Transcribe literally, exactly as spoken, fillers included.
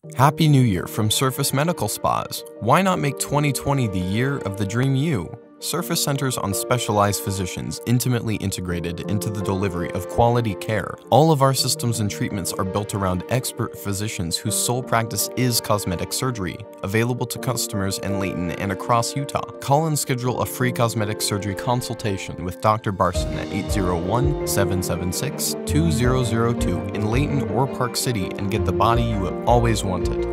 Happy New Year from Surface Medical Spas. Why not make twenty twenty the year of the dream you? Surface centers on specialized physicians intimately integrated into the delivery of quality care. All of our systems and treatments are built around expert physicians whose sole practice is cosmetic surgery, available to customers in Layton and across Utah. Call and schedule a free cosmetic surgery consultation with Doctor Barson at eight zero one, seven seven six, two zero zero two in Layton or Park City and get the body you have always wanted.